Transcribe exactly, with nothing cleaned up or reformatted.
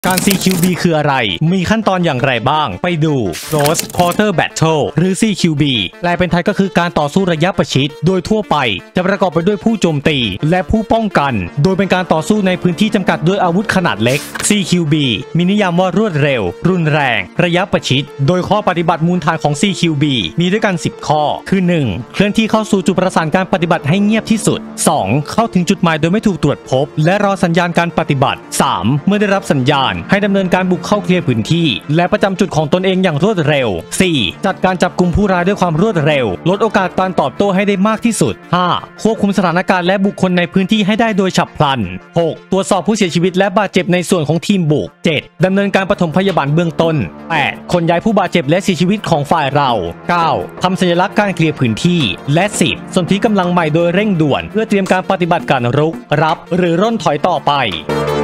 การ ซี คิว บี คืออะไรมีขั้นตอนอย่างไรบ้างไปดู Close Quarter Battle หรือ ซี คิว บี แปลเป็นไทยก็คือการต่อสู้ระยะประชิดโดยทั่วไปจะประกอบไปด้วยผู้โจมตีและผู้ป้องกันโดยเป็นการต่อสู้ในพื้นที่จำกัดด้วยอาวุธขนาดเล็ก ซี คิว บี มีนิยามว่ารวดเร็วรุนแรงระยะประชิดโดยข้อปฏิบัติมูลฐานของ ซี คิว บี มีด้วยกันสิบข้อคือ หนึ่ง เคลื่อนที่เข้าสู่จุดประสานการปฏิบัติให้เงียบที่สุด สอง เข้าถึงจุดหมายโดยไม่ถูกตรวจพบและรอสัญญาณการปฏิบัติ สาม เมื่อได้รับสัญญาณให้ดำเนินการบุกเข้าเคลียร์พื้นที่และประจำจุดของตนเองอย่างรวดเร็ว สี่ จัดการจับกุมผู้ร้ายด้วยความรวดเร็วลดโอกาสการตอบโต้ให้ได้มากที่สุด ห้า ควบคุมสถานการณ์และบุคคลในพื้นที่ให้ได้โดยฉับพลัน หก ตรวจสอบผู้เสียชีวิตและบาดเจ็บในส่วนของทีมบุก เจ็ด ดำเนินการปฐมพยาบาลเบื้องต้น แปด ขนย้ายผู้บาดเจ็บและเสียชีวิตของฝ่ายเรา เก้า ทำสัญลักษณ์การเคลียร์พื้นที่และ สิบ สนธิกำลังใหม่โดยเร่งด่วนเพื่อเตรียมการปฏิบัติการรุกรับหรือร่นถอยต่อไป